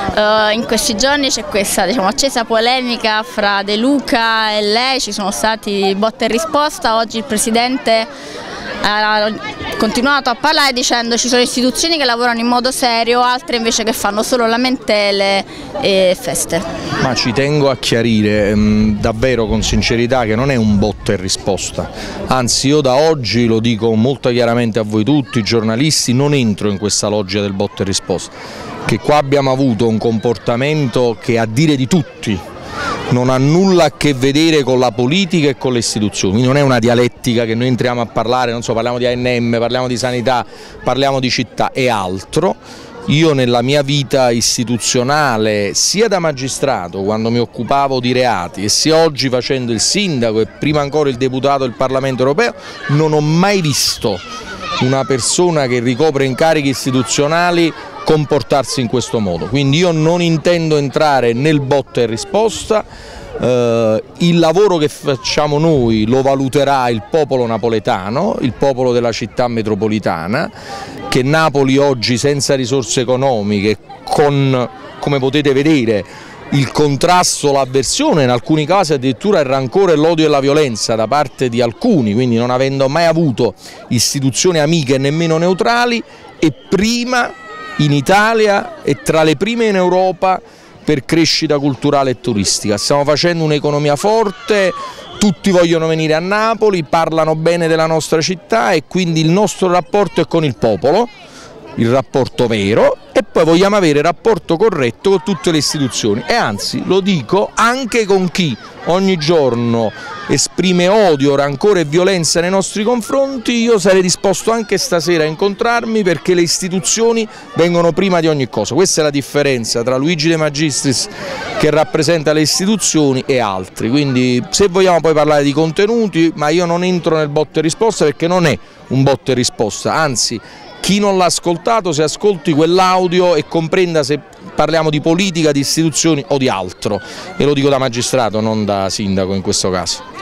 In questi giorni c'è questa accesa polemica fra De Luca e lei, ci sono stati botta e risposta. Oggi il Presidente ha continuato a parlare dicendo che ci sono istituzioni che lavorano in modo serio, altre invece che fanno solo lamentele e feste. Ma ci tengo a chiarire davvero con sincerità che non è un botta e risposta, anzi io da oggi lo dico molto chiaramente a voi tutti, giornalisti, non entro in questa logica del botta e risposta, che qua abbiamo avuto un comportamento che a dire di tutti non ha nulla a che vedere con la politica e con le istituzioni, quindi non è una dialettica che noi entriamo a parlare, non so, parliamo di ANM, parliamo di sanità, parliamo di città, è altro. Io nella mia vita istituzionale, sia da magistrato quando mi occupavo di reati e sia oggi facendo il sindaco e prima ancora il deputato del Parlamento europeo, non ho mai visto una persona che ricopre incarichi istituzionali comportarsi in questo modo, quindi io non intendo entrare nel botta e risposta. Il lavoro che facciamo noi lo valuterà il popolo napoletano, il popolo della città metropolitana, che Napoli oggi senza risorse economiche, con, come potete vedere, il contrasto, l'avversione, in alcuni casi addirittura il rancore, l'odio e la violenza da parte di alcuni, quindi non avendo mai avuto istituzioni amiche nemmeno neutrali, e prima in Italia e tra le prime in Europa per crescita culturale e turistica. Stiamo facendo un'economia forte, tutti vogliono venire a Napoli, parlano bene della nostra città e quindi il nostro rapporto è con il popolo, il rapporto vero, e poi vogliamo avere rapporto corretto con tutte le istituzioni e anzi lo dico anche con chi ogni giorno esprime odio, rancore e violenza nei nostri confronti. Io sarei disposto anche stasera a incontrarmi perché le istituzioni vengono prima di ogni cosa. Questa è la differenza tra Luigi De Magistris, che rappresenta le istituzioni, e altri. Quindi se vogliamo poi parlare di contenuti, ma io non entro nel botta e risposta perché non è un botta e risposta, anzi chi non l'ha ascoltato se ascolti quell'audio e comprenda se parliamo di politica, di istituzioni o di altro, e lo dico da magistrato, non da sindaco in questo caso.